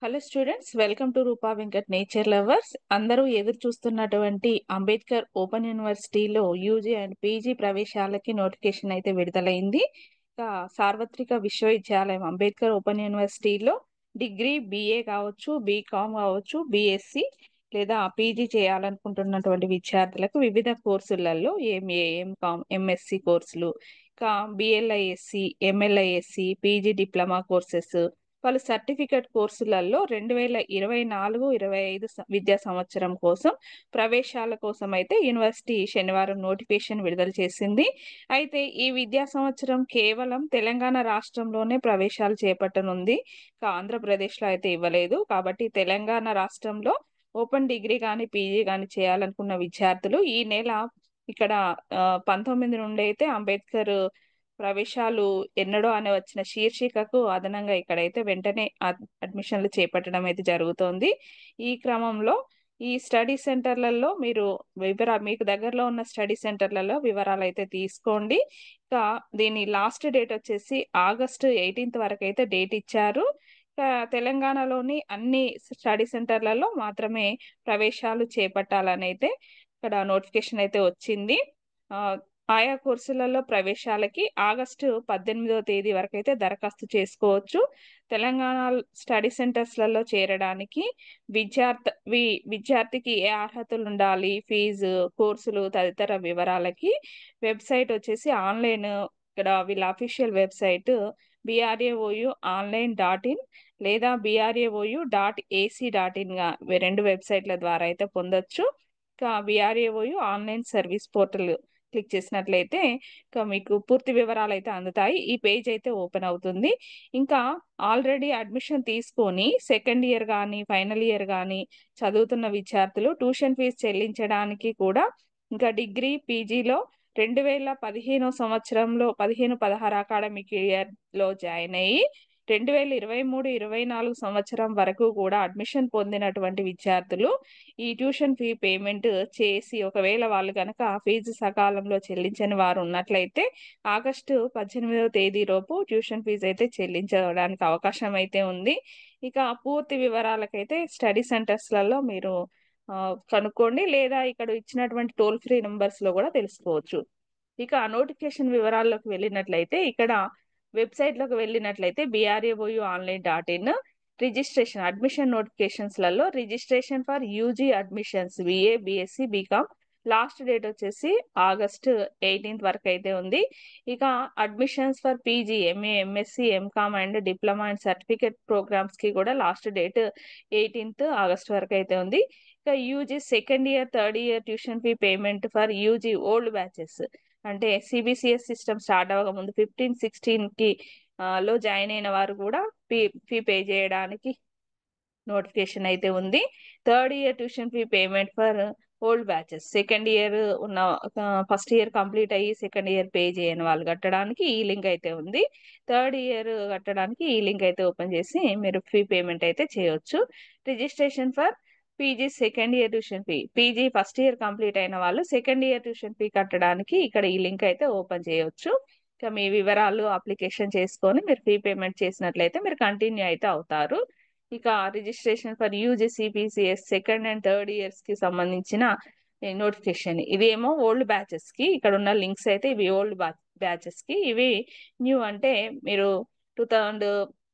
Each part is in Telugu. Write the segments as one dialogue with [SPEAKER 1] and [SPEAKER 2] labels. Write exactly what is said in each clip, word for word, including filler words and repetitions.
[SPEAKER 1] Hello students, welcome to Roopa Venkat nature lovers. అందరూ ఎదురు చూస్తున్నటువంటి అంబేద్కర్ ఓపెన్ యూనివర్సిటీలో యూజీ అండ్ పీజీ ప్రవేశాలకి నోటిఫికేషన్ అయితే విడుదలైంది. ఇక సార్వత్రిక విశ్వవిద్యాలయం అంబేద్కర్ ఓపెన్ యూనివర్సిటీలో డిగ్రీ బీఏ కావచ్చు, బీకామ్ కావచ్చు, బీఎస్సీ లేదా పీజీ చేయాలనుకుంటున్నటువంటి విద్యార్థులకు వివిధ కోర్సులలో ఎంఏ, ఎంకామ్, ఎంఎస్సి కోర్సులు, ఇంకా BLISc, MLISc, PG diploma courses, పలు సర్టిఫికెట్ కోర్సులలో రెండు వేల ఇరవై నాలుగు ఇరవై ఐదు విద్యా సంవత్సరం కోసం ప్రవేశాల కోసం అయితే యూనివర్సిటీ శనివారం నోటిఫికేషన్ విడుదల చేసింది. అయితే ఈ విద్యా సంవత్సరం కేవలం తెలంగాణ రాష్ట్రంలోనే ప్రవేశాలు చేపట్టనుంది. ఇంకా ఆంధ్రప్రదేశ్లో అయితే ఇవ్వలేదు. కాబట్టి తెలంగాణ రాష్ట్రంలో ఓపెన్ డిగ్రీ కానీ పీజీ కానీ చేయాలనుకున్న విద్యార్థులు ఈ నెల ఇక్కడ ఆ, పంతొమ్మిది నుండి అయితే అంబేద్కర్ ప్రవేశాలు ఎన్నడో అని వచ్చిన శీర్షికకు అదనంగా ఇక్కడైతే వెంటనే అడ్- అడ్మిషన్లు చేపట్టడం అయితే జరుగుతోంది. ఈ క్రమంలో ఈ స్టడీ సెంటర్లలో మీరు వివరా మీకు దగ్గరలో ఉన్న స్టడీ సెంటర్లలో వివరాలు అయితే తీసుకోండి. ఇంకా దీని లాస్ట్ డేట్ వచ్చేసి ఆగస్టు ఎయిటీన్త్ వరకు అయితే డేట్ ఇచ్చారు. ఇంకా తెలంగాణలోని అన్ని స్టడీ సెంటర్లలో మాత్రమే ప్రవేశాలు చేపట్టాలని అయితే ఇక్కడ నోటిఫికేషన్ అయితే వచ్చింది. ఆ, ఆయా కోర్సులలో ప్రవేశాలకి ఆగస్టు పద్దెనిమిదవ తేదీ వరకు అయితే దరఖాస్తు చేసుకోవచ్చు. తెలంగాణ స్టడీ సెంటర్స్లలో చేరడానికి విద్యార్థి వి- విద్యార్థికి ఏ అర్హతలు ఉండాలి, ఫీజు, కోర్సులు తదితర వివరాలకి వెబ్సైట్ వచ్చేసి ఆన్లైన్, ఇక్కడ వీళ్ళ official website BRAOU online dot in లేదా బిఆర్ఏఓయు డాట్ ఏసీ డాట్ ఇన్గా రెండు వెబ్సైట్ల ద్వారా అయితే పొందొచ్చు. ఇంకా BRAOU online service portal click చేసినట్లయితే ఇంకా మీకు పూర్తి వివరాలు అయితే అందుతాయి. ఈ పేజ్ అయితే ఓపెన్ అవుతుంది. ఇంకా ఆల్రెడీ అడ్మిషన్ తీసుకొని సెకండ్ ఇయర్ కానీ ఫైనల్ ఇయర్ కానీ చదువుతున్న విద్యార్థులు ట్యూషన్ ఫీజు చెల్లించడానికి కూడా ఇంకా డిగ్రీ పీజీలో రెండు వేల పదిహేను సంవత్సరంలో పదిహేను పదహారు అకాడమిక్ ఇయర్ లో జాయిన్ అయ్యి రెండు వేల ఇరవై మూడు ఇరవై నాలుగు సంవత్సరం వరకు కూడా అడ్మిషన్ పొందినటువంటి విద్యార్థులు ఈ ట్యూషన్ ఫీ పేమెంట్ చేసి ఒకవేళ వాళ్ళు కనుక ఫీజు సకాలంలో చెల్లించని వారు ఉన్నట్లయితే ఆగస్టు పద్దెనిమిదవ తేదీ లోపు ట్యూషన్ ఫీజు అయితే చెల్లించడానికి అవకాశం అయితే ఉంది. ఇక పూర్తి వివరాలకైతే స్టడీ సెంటర్స్లలో మీరు ఆ, కనుక్కోండి, లేదా ఇక్కడ ఇచ్చినటువంటి టోల్ ఫ్రీ నెంబర్స్ లో కూడా తెలుసుకోవచ్చు. ఇక నోటిఫికేషన్ వివరాల్లోకి వెళ్ళినట్లయితే ఇక్కడ వెబ్సైట్ లోకి వెళ్ళినట్లయితే BRAOU online dot in registration admission notifications లలో registration for UG admissions BA BSc BCom last date వచ్చేసి ఆగస్ట్ ఎయిటీన్త్ వరకు అయితే ఉంది. ఇక admissions for PG MA MSc MCom and diploma and certificate programmes కి కూడా లాస్ట్ డేట్ ఎయిటీన్త్ ఆగస్ట్ వరకు అయితే ఉంది. ఇక UG second year third year tuition fee payment for UG old batches అంటే సిబిసిఎస్ సిస్టమ్ స్టార్ట్ అవ్వక ముందు ఫిఫ్టీన్ సిక్స్టీన్ కి ఆ, లో జాయిన్ అయిన వారు కూడా ఫీ ఫీ పే చేయడానికి నోటిఫికేషన్ అయితే ఉంది. Third year tuition fee payment for old batches second year ఉన్న ఫస్ట్ ఇయర్ కంప్లీట్ అయ్యి సెకండ్ ఇయర్ పే చేయని వాళ్ళు కట్టడానికి ఈ లింక్ అయితే ఉంది. థర్డ్ ఇయర్ కట్టడానికి ఈ లింక్ అయితే ఓపెన్ చేసి మీరు ఫీ పేమెంట్ అయితే చేయొచ్చు. Registration for PG second year tuition fee PG first year complete అయిన వాళ్ళు సెకండ్ ఇయర్ ట్యూషన్ ఫీ కట్టడానికి ఇక్కడ ఈ లింక్ అయితే ఓపెన్ చేయొచ్చు. ఇక మీ వివరాలు అప్లికేషన్ చేసుకొని మీరు ఫీ పేమెంట్ చేసినట్లయితే మీరు కంటిన్యూ అయితే అవుతారు. ఇక registration for UGC PCS second and third years కి సంబంధించిన నోటిఫికేషన్ ఇది ఏమో ఓల్డ్ బ్యాచెస్ కి, ఇక్కడ ఉన్న లింక్స్ అయితే ఇవి ఓల్డ్ బ్యాచెస్ కి, ఇవి న్యూ అంటే మీరు two thousand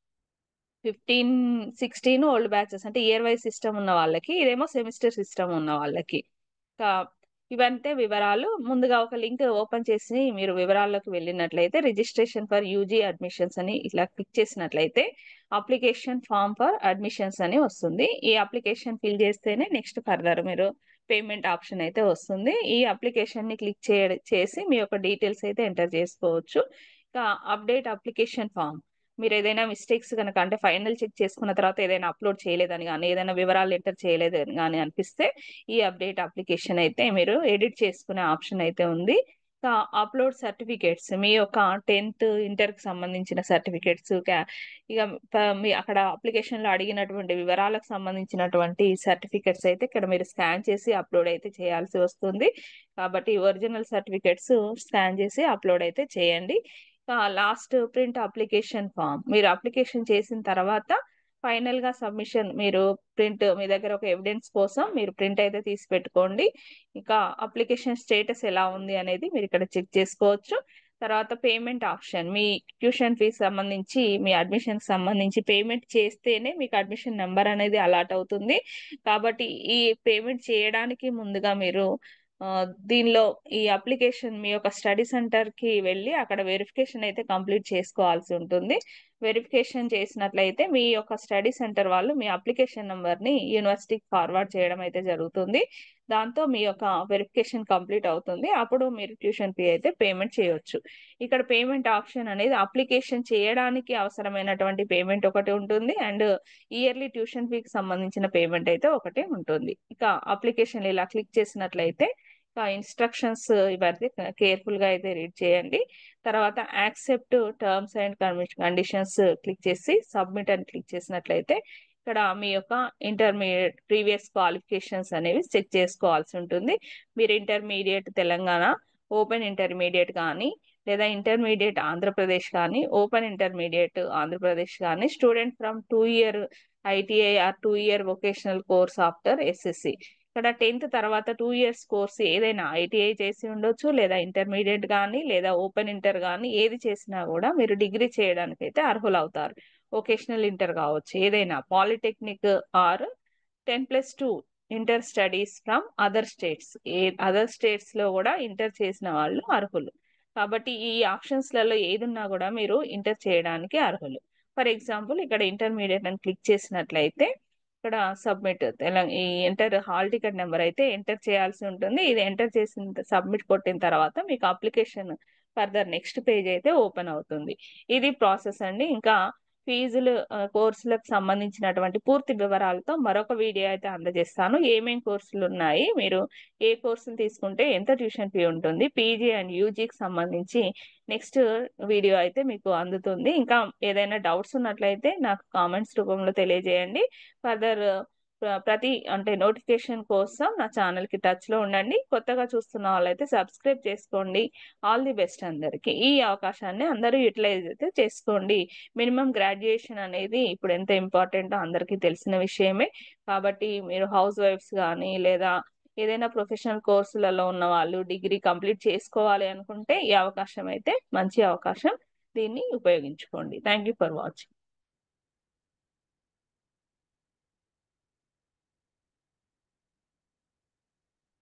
[SPEAKER 1] fifteen sixteen old batches అంటే ఇయర్ వైజ్ సిస్టమ్ ఉన్న వాళ్ళకి, ఇదేమో సెమిస్టర్ సిస్టమ్ ఉన్న వాళ్ళకి. ఇంకా ఇవంతే వివరాలు. ముందుగా ఒక లింక్ ఓపెన్ చేసి మీరు వివరాల్లోకి వెళ్ళినట్లయితే రిజిస్ట్రేషన్ ఫర్ యూజీ అడ్మిషన్స్ అని ఇట్లా క్లిక్ చేసినట్లయితే అప్లికేషన్ ఫామ్ ఫర్ అడ్మిషన్స్ అని వస్తుంది. ఈ అప్లికేషన్ ఫిల్ చేస్తేనే నెక్స్ట్ ఫర్దర్ మీరు పేమెంట్ ఆప్షన్ అయితే వస్తుంది. ఈ అప్లికేషన్ ని క్లిక్ చేసి మీ యొక్క డీటెయిల్స్ అయితే ఎంటర్ చేసుకోవచ్చు. ఇంకా అప్డేట్ అప్లికేషన్ ఫామ్ మీరు ఏదైనా మిస్టేక్స్ కనుక అంటే ఫైనల్ చెక్ చేసుకున్న తర్వాత ఏదైనా అప్లోడ్ చేయలేదని కానీ ఏదైనా వివరాలు ఎంటర్ చేయలేదని కానీ అనిపిస్తే ఈ అప్డేట్ అప్లికేషన్ అయితే మీరు ఎడిట్ చేసుకునే ఆప్షన్ అయితే ఉంది. అప్లోడ్ సర్టిఫికేట్స్ మీ యొక్క టెన్త్ ఇంటర్ కి సంబంధించిన సర్టిఫికేట్స్ ఇక ప- మీ అక్కడ అప్లికేషన్ లో అడిగినటువంటి వివరాలకు సంబంధించినటువంటి సర్టిఫికేట్స్ అయితే ఇక్కడ మీరు స్కాన్ చేసి అప్లోడ్ అయితే చేయాల్సి వస్తుంది. కాబట్టి ఒరిజినల్ సర్టిఫికేట్స్ స్కాన్ చేసి అప్లోడ్ అయితే చేయండి. లాస్ట్ ప్రింట్ అప్లికేషన్ ఫామ్ మీరు అప్లికేషన్ చేసిన తర్వాత ఫైనల్ గా సబ్మిషన్ మీరు ప్రింట్ మీ దగ్గర ఒక ఎవిడెన్స్ కోసం మీరు ప్రింట్ అయితే తీసి పెట్టుకోండి. ఇంకా అప్లికేషన్ స్టేటస్ ఎలా ఉంది అనేది మీరు ఇక్కడ చెక్ చేసుకోవచ్చు. తర్వాత పేమెంట్ ఆప్షన్, మీ ట్యూషన్ ఫీజు సంబంధించి మీ అడ్మిషన్ సంబంధించి పేమెంట్ చేస్తేనే మీకు అడ్మిషన్ నెంబర్ అనేది అలాట్ అవుతుంది. కాబట్టి ఈ పేమెంట్ చేయడానికి ముందుగా మీరు ఆ, దీనిలో ఈ అప్లికేషన్ మీ యొక్క స్టడీ సెంటర్ కి వెళ్ళి అక్కడ వెరిఫికేషన్ అయితే కంప్లీట్ చేసుకోవాల్సి ఉంటుంది. వెరిఫికేషన్ చేసినట్లయితే మీ యొక్క స్టడీ సెంటర్ వాళ్ళు మీ అప్లికేషన్ నెంబర్ ని యూనివర్సిటీకి ఫార్వర్డ్ చేయడం అయితే జరుగుతుంది. దాంతో మీ యొక్క వెరిఫికేషన్ కంప్లీట్ అవుతుంది. అప్పుడు మీరు ట్యూషన్ ఫీ అయితే పేమెంట్ చేయొచ్చు. ఇక్కడ పేమెంట్ ఆప్షన్ అనేది అప్లికేషన్ చేయడానికి అవసరమైనటువంటి పేమెంట్ ఒకటి ఉంటుంది, అండ్ ఇయర్లీ ట్యూషన్ ఫీకి సంబంధించిన పేమెంట్ అయితే ఒకటి ఉంటుంది. ఇక అప్లికేషన్ ఇలా క్లిక్ చేసినట్లయితే ఇన్స్ట్రక్షన్స్ ఇవన్నీ కేర్ఫుల్ గా అయితే రీడ్ చేయండి. తర్వాత accept terms and conditions click చేసి సబ్మిట్ అని క్లిక్ చేసినట్లయితే ఇక్కడ మీ యొక్క ఇంటర్మీడియట్ ప్రీవియస్ క్వాలిఫికేషన్స్ అనేవి చెక్ చేసుకోవాల్సి ఉంటుంది. మీరు ఇంటర్మీడియట్ తెలంగాణ, ఓపెన్ ఇంటర్మీడియట్ కానీ, లేదా ఇంటర్మీడియట్ ఆంధ్రప్రదేశ్ కానీ, ఓపెన్ ఇంటర్మీడియట్ ఆంధ్రప్రదేశ్ కానీ, student from two year ITI or two year vocational course after SSC. ఇక్కడ టెన్త్ తర్వాత టూ ఇయర్స్ కోర్స్ ఏదైనా ఐటీఐ చేసి ఉండొచ్చు, లేదా ఇంటర్మీడియట్ కానీ, లేదా ఓపెన్ ఇంటర్ కానీ, ఏది చేసినా కూడా మీరు డిగ్రీ చేయడానికి అయితే అర్హులు అవుతారు. వొకేషనల్ ఇంటర్ కావచ్చు, ఏదైనా polytechnic or ten plus two inter studies from other states, ఏ అదర్ స్టేట్స్ లో కూడా ఇంటర్ చేసిన వాళ్ళు అర్హులు. కాబట్టి ఈ ఆప్షన్స్ లలో ఏదున్నా కూడా మీరు ఇంటర్ చేయడానికి అర్హులు. ఫర్ ఎగ్జాంపుల్ ఇక్కడ ఇంటర్మీడియట్ అని క్లిక్ చేసినట్లయితే ఇక్కడ సబ్మిట్ తెలంగాణ ఈ ఎంటర్ హాల్ టికెట్ నెంబర్ అయితే ఎంటర్ చేయాల్సి ఉంటుంది. ఇది ఎంటర్ చేసిన సబ్మిట్ కొట్టిన తర్వాత మీకు అప్లికేషన్ ఫర్దర్ నెక్స్ట్ పేజ్ అయితే ఓపెన్ అవుతుంది. ఇది ప్రాసెస్ అండి. ఇంకా ఫీజులు కోర్సులకు సంబంధించినటువంటి పూర్తి వివరాలతో మరొక వీడియో అయితే అందజేస్తాను. ఏమేం కోర్సులు ఉన్నాయి, మీరు ఏ కోర్సులు తీసుకుంటే ఎంత ట్యూషన్ ఫీ ఉంటుంది, పీజీ అండ్ యూజీకి సంబంధించి నెక్స్ట్ వీడియో అయితే మీకు అందుతుంది. ఇంకా ఏదైనా డౌట్స్ ఉన్నట్లయితే నాకు కామెంట్స్ రూపంలో తెలియజేయండి. ఫర్దర్ ప్రతి అంటే నోటిఫికేషన్ కోసం నా ఛానల్ కి టచ్ లో ఉండండి. కొత్తగా చూస్తున్న వాళ్ళైతే సబ్స్క్రైబ్ చేసుకోండి. ఆల్ ది బెస్ట్ అందరికి. ఈ అవకాశాన్ని అందరూ యూటిలైజ్ అయితే చేసుకోండి. మినిమం గ్రాడ్యుయేషన్ అనేది ఇప్పుడు ఎంత ఇంపార్టెంటో అందరికీ తెలిసిన విషయమే. కాబట్టి మీరు హౌస్ వైఫ్స్ కానీ, లేదా ఏదైనా ప్రొఫెషనల్ కోర్సులలో ఉన్న వాళ్ళు డిగ్రీ కంప్లీట్ చేసుకోవాలి అనుకుంటే ఈ అవకాశం అయితే మంచి అవకాశం. దీన్ని ఉపయోగించుకోండి. Thank you for watching.